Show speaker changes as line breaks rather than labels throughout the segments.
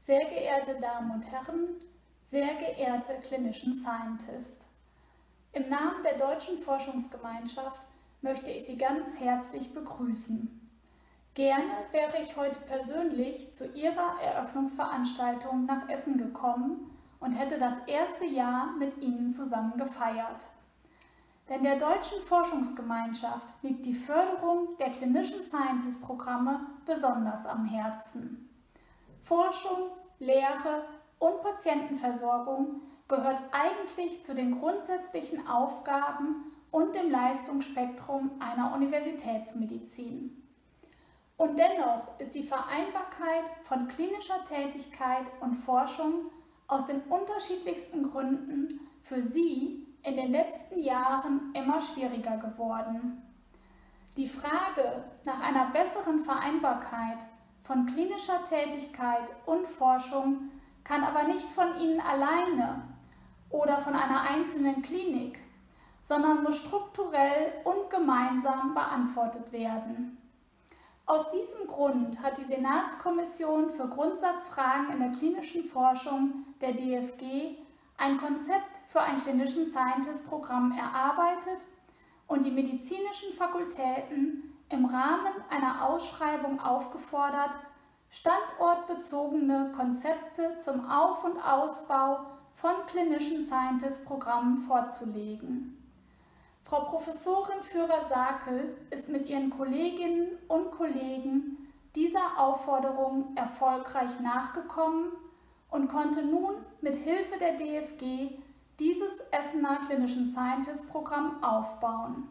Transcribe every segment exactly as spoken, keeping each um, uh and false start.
Sehr geehrte Damen und Herren, sehr geehrte Clinician Scientists, im Namen der Deutschen Forschungsgemeinschaft möchte ich Sie ganz herzlich begrüßen. Gerne wäre ich heute persönlich zu Ihrer Eröffnungsveranstaltung nach Essen gekommen und hätte das erste Jahr mit Ihnen zusammen gefeiert. Denn der Deutschen Forschungsgemeinschaft liegt die Förderung der Clinician Scientist Programme besonders am Herzen. Forschung, Lehre und Patientenversorgung gehört eigentlich zu den grundsätzlichen Aufgaben und dem Leistungsspektrum einer Universitätsmedizin. Und dennoch ist die Vereinbarkeit von klinischer Tätigkeit und Forschung aus den unterschiedlichsten Gründen für Sie in den letzten Jahren immer schwieriger geworden. Die Frage nach einer besseren Vereinbarkeit von klinischer Tätigkeit und Forschung kann aber nicht von Ihnen alleine oder von einer einzelnen Klinik, sondern muss strukturell und gemeinsam beantwortet werden. Aus diesem Grund hat die Senatskommission für Grundsatzfragen in der klinischen Forschung der D F G ein Konzept für ein Clinician Scientist Programm erarbeitet und die medizinischen Fakultäten im Rahmen einer Ausschreibung aufgefordert, standortbezogene Konzepte zum Auf- und Ausbau von Clinician Scientist Programmen vorzulegen. Frau Professorin Führer-Sakel ist mit ihren Kolleginnen und Kollegen dieser Aufforderung erfolgreich nachgekommen und konnte nun mit Hilfe der D F G dieses Essener Clinician Scientist Programm aufbauen.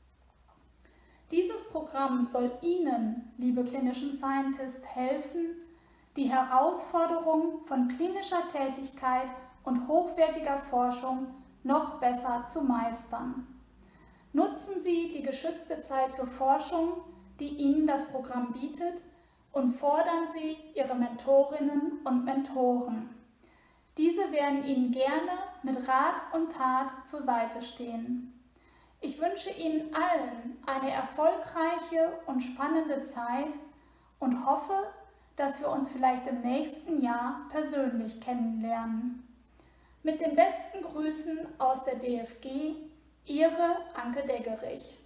Dieses Programm soll Ihnen, liebe Clinician Scientists, helfen, die Herausforderung von klinischer Tätigkeit und hochwertiger Forschung noch besser zu meistern. Nutzen Sie die geschützte Zeit für Forschung, die Ihnen das Programm bietet, und fordern Sie Ihre Mentorinnen und Mentoren. Diese werden Ihnen gerne mit Rat und Tat zur Seite stehen. Ich wünsche Ihnen allen eine erfolgreiche und spannende Zeit und hoffe, dass wir uns vielleicht im nächsten Jahr persönlich kennenlernen. Mit den besten Grüßen aus der D F G, Ihre Anke Deggerich.